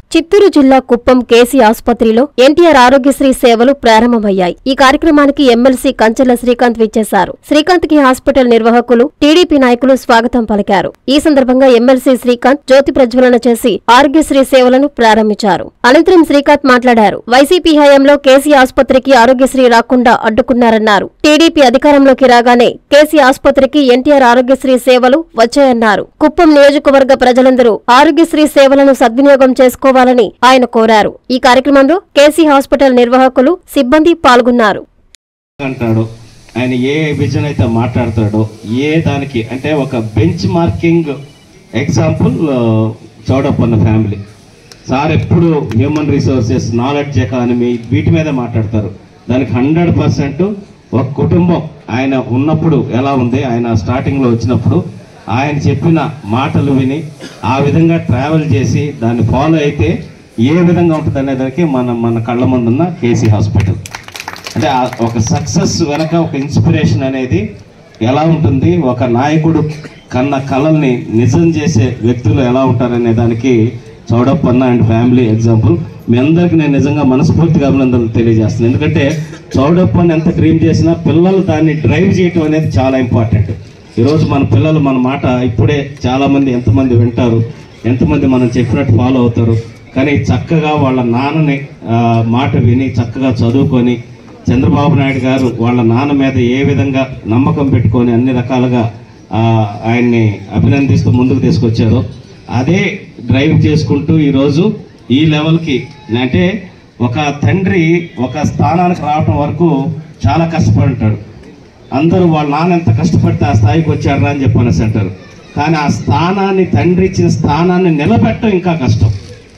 చిత్తూరు జిల్లా కుప్పం కేసీ ఆసుపత్రిలో ఎన్టీఆర్ ఆరోగ్యశ్రీ సేవలు ప్రారంభమయ్యాయి. ఈ కార్యక్రమానికి ఎమ్మెల్సీ కంచెల శ్రీకాంత్ విచ్చేశారు. శ్రీకాంత్ కి హాస్పిటల్ నిర్వాహకులు, టీడీపీ నాయకులు స్వాగతం పలికారు. ఈ సందర్భంగా ఎమ్మెల్సీ శ్రీకాంత్ జ్యోతి ప్రజ్వలన చేసి ఆరోగ్యశ్రీ సేవలను ప్రారంభించారు. అనంతరం శ్రీకాంత్ మాట్లాడారు. వైసీపీ హయాంలో కేసీ ఆసుపత్రికి ఆరోగ్యశ్రీ రాకుండా అడ్డుకున్నారన్నారు. టీడీపీ అధికారంలోకి రాగానే కేసీ ఆసుపత్రికి ఎన్టీఆర్ ఆరోగ్యశ్రీ సేవలు వచ్చాయన్నారు. కుప్పం నియోజకవర్గ ప్రజలందరూ ఆరోగ్యశ్రీ సేవలను సద్వినియోగం చేసుకోవాలని ఆయన కోరారు. ఈ కార్యక్రమంలో కేసీ హాస్పిటల్ నిర్వాహకులు, సిబ్బంది పాల్గొన్నారు. ఆయన ఏ విజన్ అయితే మాట్లాడతాడో, ఏ దానికి అంటే ఒక bench marking example Chowdappanna family. Sir ఎప్పుడు హ్యూమన్ రిసోర్సెస్, నాలెడ్జ్ ఎకానమీ వీటి మీద మాట్లాడతారు. దానికి 100% ఒక కుటుంబం ఆయన ఉన్నప్పుడు ఎలా ఉంది, ఆయన స్టార్టింగ్లో వచ్చినప్పుడు ఆయన చెప్పిన మాటలు విని ఆ విధంగా ట్రావెల్ చేసి దాన్ని ఫాలో అయితే ఏ విధంగా ఉంటుంది అనేదానికి మన కళ్ళ ముందున్న కేసీ హాస్పిటల్ అంటే ఒక సక్సెస్ వెనక ఒక ఇన్స్పిరేషన్ అనేది ఎలా ఉంటుంది, ఒక నాయకుడు కన్న కళల్ని నిజం చేసే వ్యక్తులు ఎలా ఉంటారనే దానికి చౌడప్పన్న అండ్ ఫ్యామిలీ ఎగ్జాంపుల్. మీ అందరికీ నేను నిజంగా మనస్ఫూర్తిగా అభినందనలు తెలియజేస్తున్నాను. ఎందుకంటే చౌడప్పన్న ఎంత డ్రీమ్ చేసినా పిల్లలు దాన్ని డ్రైవ్ చేయటం అనేది చాలా ఇంపార్టెంట్. ఈరోజు మన పిల్లలు మన మాట ఇప్పుడే చాలామంది ఎంతమంది వింటారు, ఎంతమంది మనం చెప్పినట్టు ఫాలో అవుతారు. కానీ చక్కగా వాళ్ళ నాన్నని మాట విని చక్కగా చదువుకొని చంద్రబాబు నాయుడు గారు వాళ్ళ నాన్న మీద ఏ విధంగా నమ్మకం పెట్టుకొని అన్ని రకాలుగా ఆయన్ని అభినందిస్తూ ముందుకు తీసుకొచ్చారో అదే డ్రైవ్ చేసుకుంటూ ఈరోజు ఈ లెవెల్కి, అంటే ఒక తండ్రి ఒక స్థానానికి రావటం వరకు చాలా కష్టపడి ఉంటాడు. అందరూ వాళ్ళ నాన్న ఎంత కష్టపడితే ఆ స్థాయికి వచ్చారా అని చెప్పనేసి అంటారు. కానీ ఆ స్థానాన్ని, తండ్రి ఇచ్చిన స్థానాన్ని నిలబెట్టడం ఇంకా కష్టం.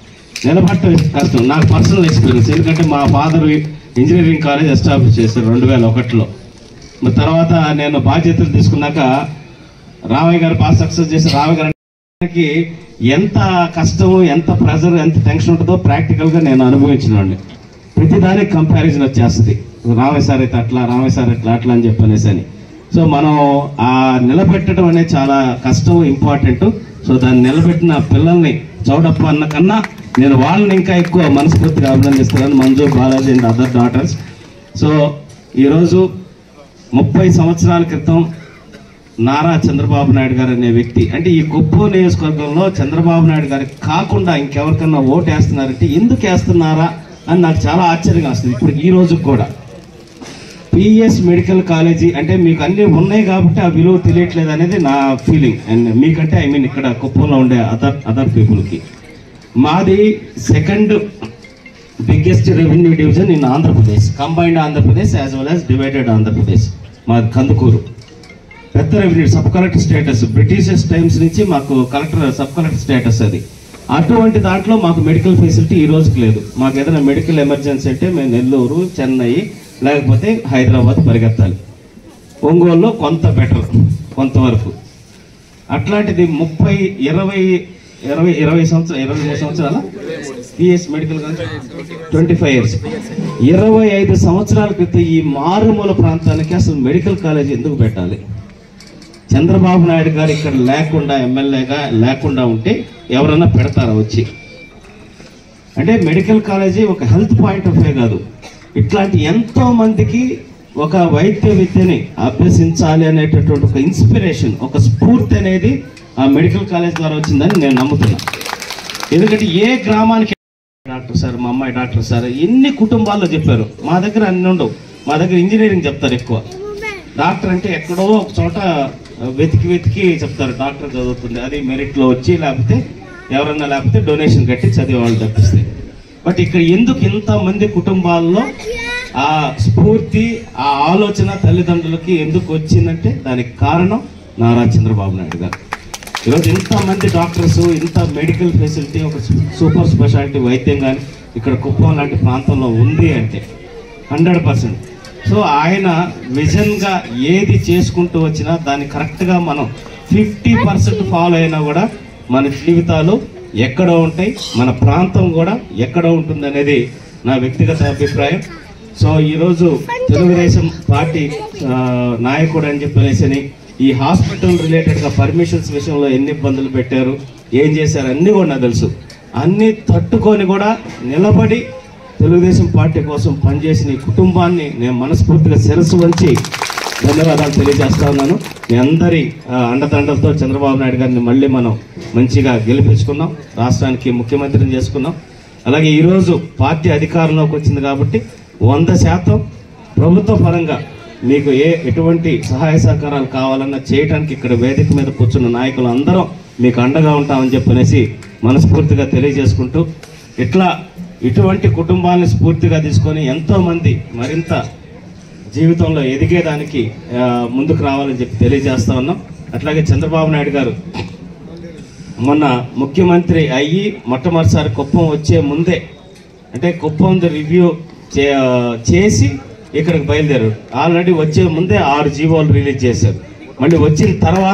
నాకు పర్సనల్ ఎక్స్పీరియన్స్. ఎందుకంటే మా ఫాదర్ ఇంజనీరింగ్ కాలేజ్ ఎస్టాబ్లిష్ చేశారు 2001లో. తర్వాత నేను బాధ్యతలు తీసుకున్నాక రామయ్య గారు బాగా సక్సెస్ చేసి, రామయ్య గారికి ఎంత కష్టము, ఎంత ప్రెజర్, ఎంత టెన్షన్ ఉంటుందో ప్రాక్టికల్గా నేను అనుభవించినండి. ప్రతిదానికి కంపారిజన్ వచ్చేస్తుంది. రామయ్య సార్ అయితే అట్లా, రామయ్య సార్ అట్లా అట్లా అని చెప్పనేసి. సో మనం ఆ నిలబెట్టడం అనేది చాలా కష్టం, ఇంపార్టెంట్. సో దాన్ని నిలబెట్టిన పిల్లల్ని చౌడప్ప అన్న కన్నా నేను వాళ్ళని ఇంకా ఎక్కువ మనస్ఫూర్తిగా అభినందిస్తున్నాను, Manju, Balaji and other daughters. So ఈరోజు 30 సంవత్సరాల క్రితం నారా చంద్రబాబు నాయుడు గారు అనే వ్యక్తి, అంటే ఈ కుప్పం నియోజకవర్గంలో చంద్రబాబు నాయుడు గారికి కాకుండా ఇంకెవరికన్నా ఓటు వేస్తున్నారంటే ఎందుకు వేస్తున్నారా అని నాకు చాలా ఆశ్చర్యంగా వస్తుంది. ఇప్పుడు ఈ రోజు కూడా పిఎస్ మెడికల్ కాలేజీ అంటే మీకు అన్నీ ఉన్నాయి కాబట్టి ఆ విలువ తెలియట్లేదు అనేది నా ఫీలింగ్. అండ్ మీకంటే ఇక్కడ కుప్పంలో ఉండే అదర్ పీపుల్కి. మాది second biggest revenue division in Andhra Pradesh, combined Andhra Pradesh as well as divided Andhra Pradesh. మాది కందుకూరు. పెద్ద revenue, sub collector status Britishers times నుంచి మాకు సబ్ కలెక్టర్ స్టేటస్ అది. అటువంటి దాంట్లో మాకు మెడికల్ ఫెసిలిటీ ఈ రోజుకి లేదు. మాకు ఏదైనా మెడికల్ ఎమర్జెన్సీ అంటే మేము నెల్లూరు, చెన్నై లేకపోతే హైదరాబాద్ పరిగెత్తాలి. ఒంగోలులో కొంత బెటర్, కొంతవరకు. అట్లాంటిది 23 సంవత్సరాల పిఎస్ మెడికల్ కాలేజ్ 25 years, 25 సంవత్సరాల క్రితం ఈ మారుమూల ప్రాంతానికి అసలు మెడికల్ కాలేజ్ ఎందుకు పెట్టాలి? చంద్రబాబు నాయుడు గారు ఇక్కడ లేకుండా, ఎమ్మెల్యేగా లేకుండా ఉంటే ఎవరన్నా పెడతారా వచ్చి? అంటే మెడికల్ కాలేజీ ఒక హెల్త్ పాయింట్ ఆఫ్ వ్యూ కాదు, ఇట్లాంటి ఎంతో మందికి ఒక వైద్య విద్యని అభ్యసించాలి అనేటటువంటి ఒక ఇన్స్పిరేషన్, ఒక స్ఫూర్తి అనేది ఆ మెడికల్ కాలేజ్ ద్వారా వచ్చిందని నేను నమ్ముతున్నాను. ఎందుకంటే ఏ గ్రామానికి డాక్టర్ సార్, మా అమ్మాయి డాక్టర్ సార్ ఎన్ని కుటుంబాల్లో చెప్పారు. మా దగ్గర అన్ని ఉండవు. మా దగ్గర ఇంజనీరింగ్ చెప్తారు ఎక్కువ. డాక్టర్ అంటే ఎక్కడో ఒక చోట వెతికి చెప్తారు డాక్టర్ చదువుతుంది, అది మెరిట్లో వచ్చి లేకపోతే ఎవరన్నా లేకపోతే డొనేషన్ కట్టి చదివే వాళ్ళు తప్పిస్తే. బట్ ఇక్కడ ఎందుకు ఇంతమంది కుటుంబాల్లో ఆ స్ఫూర్తి, ఆ ఆలోచన తల్లిదండ్రులకి ఎందుకు వచ్చిందంటే దానికి కారణం నారా చంద్రబాబు నాయుడు గారు. ఈరోజు ఇంతమంది డాక్టర్స్, ఇంత మెడికల్ ఫెసిలిటీ, ఒక సూపర్ స్పెషాలిటీ వైద్యం కానీ ఇక్కడ కుప్పం లాంటి ప్రాంతంలో ఉంది అంటే 100%. సో ఆయన విజన్గా ఏది చేసుకుంటూ వచ్చినా దాన్ని కరెక్ట్గా మనం 50% ఫాలో అయినా కూడా మన జీవితాలు ఎక్కడో ఉంటాయి, మన ప్రాంతం కూడా ఎక్కడో ఉంటుంది అనేది నా వ్యక్తిగత అభిప్రాయం. సో ఈరోజు తెలుగుదేశం పార్టీ నాయకుడు అని చెప్పనేసి ఈ హాస్పిటల్ రిలేటెడ్గా పర్మిషన్స్ విషయంలో ఎన్ని ఇబ్బందులు పెట్టారు, ఏం చేశారు అన్నీ కూడా నాకు తెలుసు. అన్నీ తట్టుకొని కూడా నిలబడి తెలుగుదేశం పార్టీ కోసం పనిచేసిన ఈ కుటుంబాన్ని నేను మనస్ఫూర్తిగా శిరస్సు వంచి ధన్యవాదాలు తెలియజేస్తా ఉన్నాను. మీ అందరి అండదండలతో చంద్రబాబు నాయుడు గారిని మళ్ళీ మనం మంచిగా గెలిపించుకున్నాం, రాష్ట్రానికి ముఖ్యమంత్రిని చేసుకున్నాం. అలాగే ఈరోజు పార్టీ అధికారంలోకి వచ్చింది కాబట్టి 100% ప్రభుత్వ పరంగా మీకు ఎటువంటి సహాయ సహకారాలు కావాలన్నా చేయడానికి ఇక్కడ వేదిక మీద కూర్చున్న నాయకులు అందరం మీకు అండగా ఉంటామని చెప్పనేసి మనస్ఫూర్తిగా తెలియజేసుకుంటూ, ఇటువంటి కుటుంబాన్ని స్ఫూర్తిగా తీసుకొని ఎంతోమంది మరింత జీవితంలో ఎదిగేదానికి ముందుకు రావాలని చెప్పి తెలియజేస్తా ఉన్నాం. అట్లాగే చంద్రబాబు నాయుడు గారు మొన్న ముఖ్యమంత్రి అయ్యి మొట్టమొదటిసారి కుప్పం వచ్చే ముందే, అంటే కుప్పం రివ్యూ చేసి ఇక్కడికి బయలుదేరారు. ఆల్రెడీ వచ్చే ముందే 6 జీవోలు రిలీజ్ చేశారు. మళ్ళీ వచ్చిన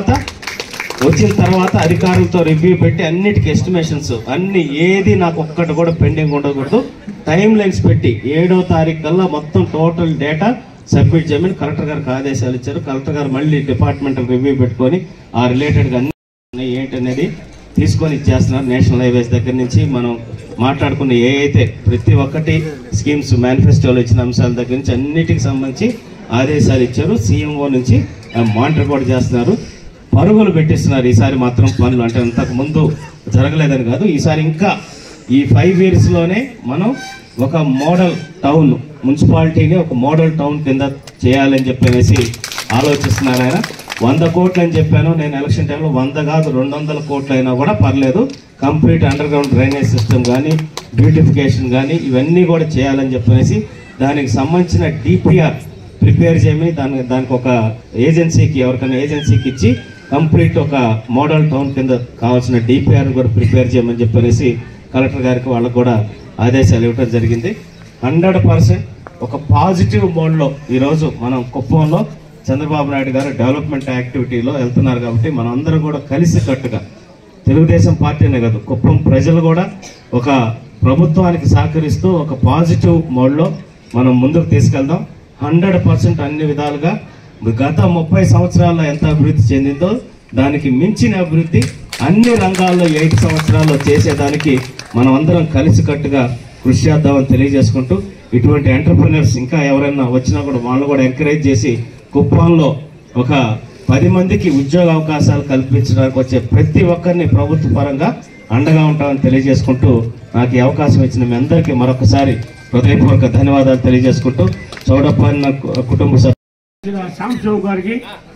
తర్వాత అధికారులతో రివ్యూ పెట్టి అన్నిటికీ ఎస్టిమేషన్స్ అన్ని ఏది నాకు ఒక్కటి కూడా పెండింగ్ ఉండకూడదు, టైం లైన్స్ పెట్టి 7వ తారీఖు కల్లా మొత్తం టోటల్ డేటా సబ్మిట్ చేయమని కలెక్టర్ గారికి ఆదేశాలు ఇచ్చారు. కలెక్టర్ గారు మళ్ళీ డిపార్ట్మెంటల్ రివ్యూ పెట్టుకొని ఆ రిలేటెడ్గా అన్ని ఏంటనేది తీసుకొని ఇచ్చేస్తున్నారు. నేషనల్ హైవేస్ దగ్గర నుంచి మనం మాట్లాడుకున్న అయితే ప్రతి ఒక్కటి స్కీమ్స్ మేనిఫెస్టోలో ఇచ్చిన అంశాల దగ్గర నుంచి అన్నిటికి సంబంధించి ఆదేశాలు ఇచ్చారు. సీఎంఓ నుంచి మానిటర్ కూడా చేస్తున్నారు, పరుగులు పెట్టిస్తున్నారు. ఈసారి మాత్రం పనులు అంటే అంతకు ముందు జరగలేదని కాదు, ఈసారి ఇంకా ఈ 5 yearsలోనే మనం ఒక మోడల్ టౌన్ మున్సిపాలిటీని ఒక మోడల్ టౌన్ కింద చేయాలని చెప్పనేసి ఆలోచిస్తున్నారు. ఆయన 100 కోట్లు అని చెప్పాను నేను ఎలక్షన్ టైంలో, 100 కాదు 200 కోట్లు అయినా కూడా పర్లేదు, complete underground drainage system కానీ బ్యూటిఫికేషన్ కానీ ఇవన్నీ కూడా చేయాలని చెప్పనేసి దానికి సంబంధించిన డిపిఆర్ ప్రిపేర్ చేయమని దానికి ఒక ఏజెన్సీకి ఎవరికైనా ఏజెన్సీకి ఇచ్చి కంప్లీట్ ఒక మోడల్ టౌన్ కింద కావాల్సిన డిపిఆర్ కూడా ప్రిపేర్ చేయమని చెప్పనేసి కలెక్టర్ గారికి వాళ్ళకు కూడా ఆదేశాలు ఇవ్వడం జరిగింది. 100% ఒక పాజిటివ్ మోడ్లో ఈరోజు మనం కుప్పంలో చంద్రబాబు నాయుడు గారు డెవలప్మెంట్ యాక్టివిటీలో వెళ్తున్నారు. కాబట్టి మనం అందరం కూడా కలిసికట్టుగా తెలుగుదేశం పార్టీనే కాదు కుప్పం ప్రజలు కూడా ఒక ప్రభుత్వానికి సహకరిస్తూ ఒక పాజిటివ్ మోడ్లో మనం ముందుకు తీసుకెళ్దాం. 100% అన్ని విధాలుగా గత 30 సంవత్సరాల్లో ఎంత అభివృద్ధి చెందిందో దానికి మించిన అభివృద్ధి అన్ని రంగాల్లో 8 సంవత్సరాల్లో చేసేదానికి మనం అందరం కలిసికట్టుగా కృషి చేద్దామని తెలియజేసుకుంటూ, ఇటువంటి ఎంటర్ప్రినర్స్ ఇంకా ఎవరైనా వచ్చినా కూడా వాళ్ళు కూడా ఎంకరేజ్ చేసి కుప్పంలో ఒక 10 మందికి ఉద్యోగ అవకాశాలు కల్పించడానికి వచ్చే ప్రతి ఒక్కరిని ప్రభుత్వ పరంగా అండగా ఉంటామని తెలియజేసుకుంటూ, నాకు ఈ అవకాశం ఇచ్చిన మీ అందరికీ మరొకసారి హృదయపూర్వక ధన్యవాదాలు తెలియజేసుకుంటూ, చౌడప్పన్న కుటుంబ సాంబశివరావు గారికి,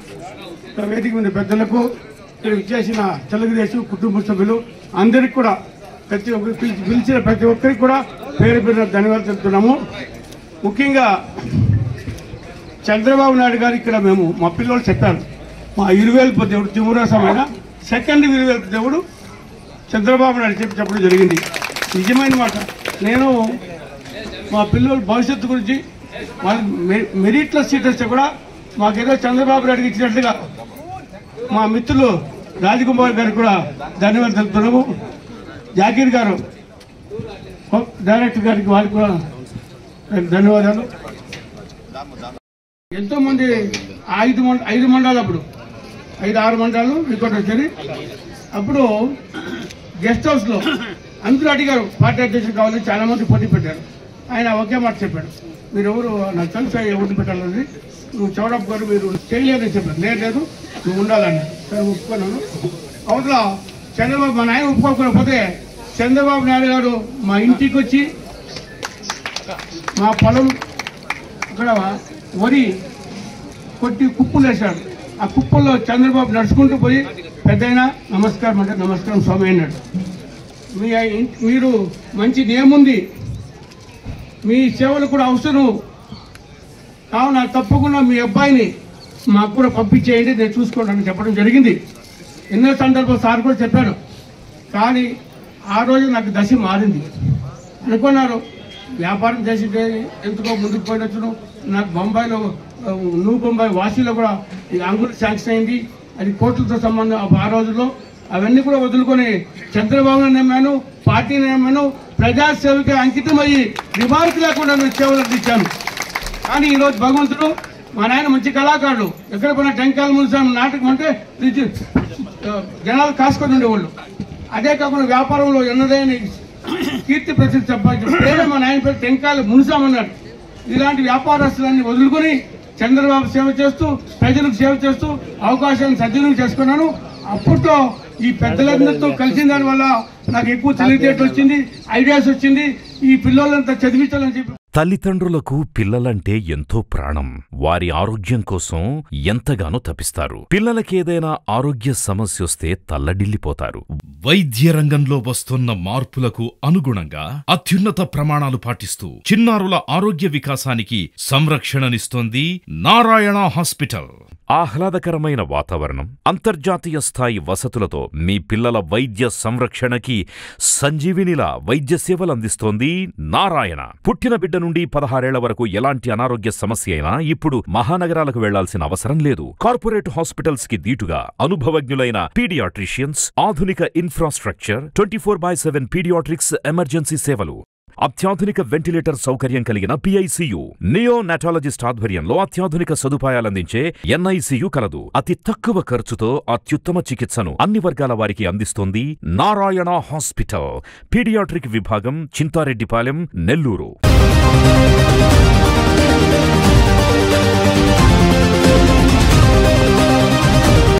వేదిక మీద పెద్దలకు, చేసిన తెలుగుదేశం కుటుంబ సభ్యులు అందరికి కూడా ప్రతి ఒక్కరికి పిలిచిన ప్రతి ఒక్కరికి కూడా పేరు పేరున ధన్యవాదాలు తెలుపుతున్నాము. ముఖ్యంగా చంద్రబాబు నాయుడు గారు ఇక్కడ మేము మా పిల్లలు చెప్పారు, మా ఇరువేల్పు దేవుడు తిమ్మరాసమైన సెకండ్ ఇరువేల్పు దేవుడు చంద్రబాబు నాయుడు చెప్పడం జరిగింది. నిజమైన మాట. నేను మా పిల్లల భవిష్యత్తు గురించి వాళ్ళ మెరిట్లో సీట్ వస్తే కూడా మాకేదో చంద్రబాబు నాయుడుకి ఇచ్చినట్లుగా మా మిత్రులు రాజకుమార్ గారికి కూడా ధన్యవాదాలు తెలుపుతున్నాము. జాకీర్ గారు డైరెక్టర్ గారికి వాళ్ళకి కూడా ధన్యవాదాలు. ఎంతోమంది 5 మండలాలు, అప్పుడు 5-6 మండలాలు రికార్డు వచ్చాయి. అప్పుడు గెస్ట్ హౌస్లో అందరూ అడిగారు పార్టీ అధ్యక్షుడు కావాలని, చాలా మంది పోటీ పెట్టారు. ఆయన ఒకే మాట చెప్పాడు, మీరు ఎవరు నాకు తెలుసు ఎవరిని పెట్టాలని, నువ్వు చౌడప్ప గారు మీరు చేయలేదని చెప్పారు. లేదు నువ్వు ఉండాలని. సరే ఒప్పుకున్నాను. అవతల చంద్రబాబు మా నాయన ఒప్పుకోకపోతే చంద్రబాబు నాయుడు గారు మా ఇంటికి వచ్చి మా పొలం అక్కడ వరి కొట్టి కుప్పలు వేశాడు. ఆ కుప్పల్లో చంద్రబాబు నడుచుకుంటూ పోయి పెద్దయినా నమస్కారం అంటే నమస్కారం స్వామి అన్నాడు. మీరు మంచి నియముంది, మీ సేవలు కూడా అవసరం కావున తప్పకుండా మీ అబ్బాయిని మాకు కూడా పంపించేయండి, నేను చూసుకోవడానికి చెప్పడం జరిగింది. ఎన్నో సందర్భాలు సార్ కూడా చెప్పాను. కానీ ఆ రోజు నాకు దశ మారింది. అనుకున్నారు వ్యాపారం చేసి ఎందుకో ముందుకు పోయినచ్చును. నాకు బొంబాయిలో బొంబాయి వాసీలో కూడా అంగులు శాంక్షన్ అయింది, అది కోట్లతో సంబంధం. ఆ రోజుల్లో అవన్నీ కూడా వదులుకొని చంద్రబాబుని నమ్మాను, పార్టీని నమ్మాను, ప్రజాసేవకి అంకితం అయ్యి రిమార్క్ లేకుండా నేను సేవలు అందించాను. కానీ ఈరోజు భగవంతుడు మా నాయన మంచి కళాకారుడు, ఎక్కడ పోయినా టెంకాయలు మున్సాం నాటకం అంటే జనాలు కాసుకొని ఉండేవాళ్ళు. అదే కాకుండా వ్యాపారంలో ఎన్నదైన కీర్తి ప్రసిద్ధి సంపాదించారు. పేరే మా నాయన పేరు టెంకాయలు మునిసామన్నాడు. ఇలాంటి వ్యాపారస్తులన్నీ వదులుకొని చంద్రబాబు సేవ చేస్తూ ప్రజలకు సేవ చేస్తూ అవకాశాన్ని సద్వినియోగం చేసుకున్నాను. అప్పట్లో ఈ పెద్దలందరితో కలిసిన దాని వల్ల నాకు ఎక్కువ తెలివితేటలు వచ్చింది, ఐడియాస్ వచ్చింది. ఈ పిల్లలంతా చదివించాలని చెప్పి తల్లిదండ్రులకు పిల్లలంటే ఎంతో ప్రాణం. వారి ఆరోగ్యం కోసం ఎంతగానో తపిస్తారు. పిల్లలకేదైనా ఆరోగ్య సమస్యొస్తే తల్లడిల్లిపోతారు. వైద్య రంగంలో వస్తున్న మార్పులకు అనుగుణంగా అత్యున్నత ప్రమాణాలు పాటిస్తూ చిన్నారుల ఆరోగ్య వికాసానికి సంరక్షణనిస్తోంది నారాయణ హాస్పిటల్. ఆహ్లాదకరమైన వాతావరణం, అంతర్జాతీయ స్థాయి వసతులతో మీ పిల్లల వైద్య సంరక్షణకి సంజీవినిలా వైద్య సేవలందిస్తోంది నారాయణ. పుట్టిన బిడ్డ నుండి 16 ఏళ్ల వరకు ఎలాంటి అనారోగ్య సమస్య అయినా ఇప్పుడు మహానగరాలకు వెళ్లాల్సిన అవసరం లేదు. కార్పొరేట్ హాస్పిటల్స్ కి దీటుగా అనుభవజ్ఞులైన పీడియాట్రిషియన్స్, ఆధునిక ఇన్ఫ్రాస్ట్రక్చర్, 24/7 పీడియాట్రిక్స్ ఎమర్జెన్సీ సేవలు, అత్యాధునిక వెంటిలేటర్ సౌకర్యం కలిగిన PICU, నియోనాటాలజిస్ట్ ఆధ్వర్యంలో అత్యాధునిక సదుపాయాలందించే NICU కలదు. అతి తక్కువ ఖర్చుతో అత్యుత్తమ చికిత్సను అన్ని వర్గాల వారికి అందిస్తోంది నారాయణ హాస్పిటల్. పీడియాట్రిక్ విభాగం, చింతారెడ్డిపాలెం, నెల్లూరు.